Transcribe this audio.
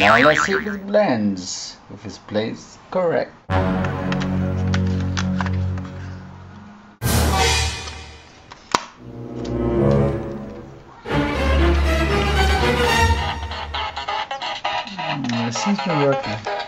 Now let's see if it blends, if it's placed correct. It seems to be working.